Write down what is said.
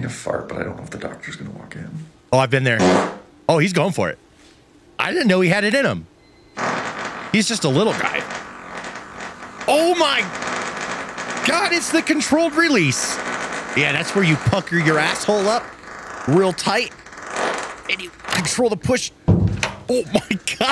wanting to fart, but I don't know if the doctor's going to walk in. Oh, I've been there. Oh, he's going for it. I didn't know he had it in him. He's just a little guy. Oh my God, it's the controlled release. Yeah, that's where you pucker your asshole up real tight and you control the push. Oh my God.